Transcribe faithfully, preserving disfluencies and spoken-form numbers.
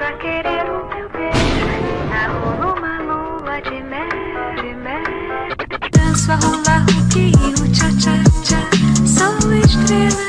pra querer o meu beijo. Narro numa lua de mel, de mel. Danço a hula hoop e o tcha tcha tcha. Sou estrela.